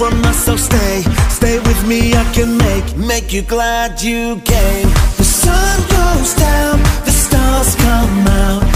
from us, so stay with me. I can make you glad you came. The sun goes down, the stars come out.